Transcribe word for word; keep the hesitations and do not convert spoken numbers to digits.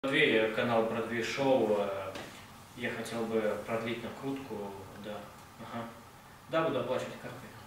Бродвей, канал Бродвей Шоу. Я хотел бы продлить накрутку, да. Ага. Да, буду оплачивать картой.